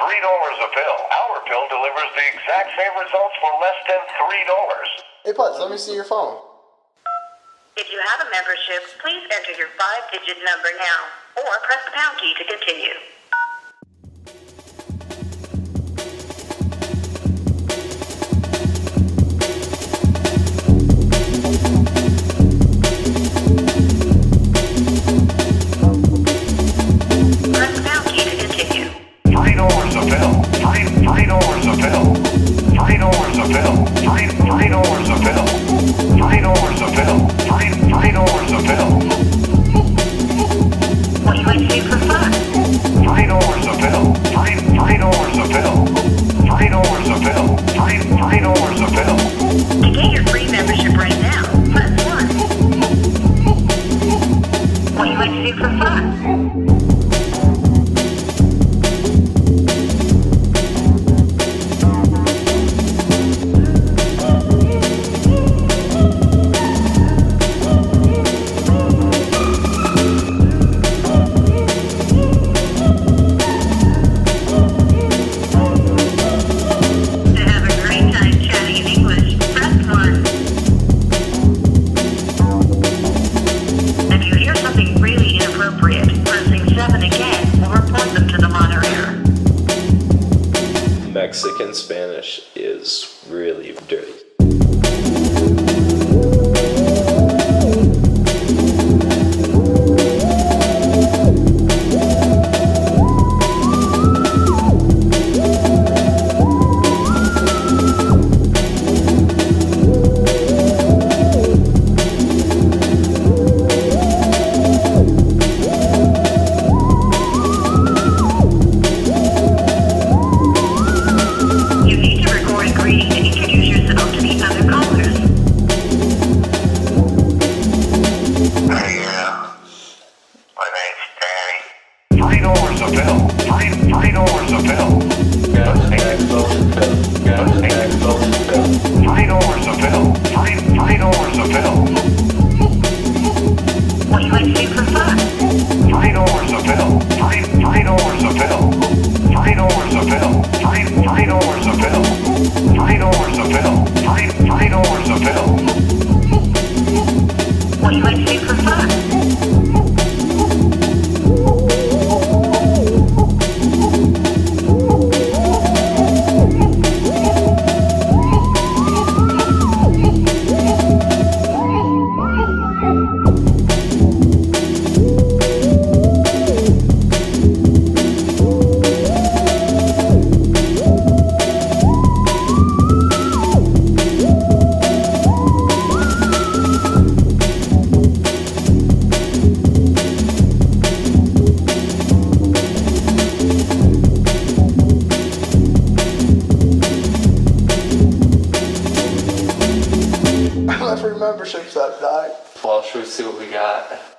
a pill. Our pill delivers the exact same results for less than $3. Hey Putz, let me see your phone. If you have a membership, please enter your 5-digit number now, or press the pound key to continue. Press the pound key to continue. $3 a pill. $3 a pill. $3 a pill. $3 a pill. $3 a pill. $3 a pill. What do you like to do for fun? $3 a pill. $3 a pill. $3 a pill. $3 a pill. To get your free membership right now, press 1. What do you like to do for fun? Mexican Spanish is really dirty. Memberships that died. Well, should we see what we got?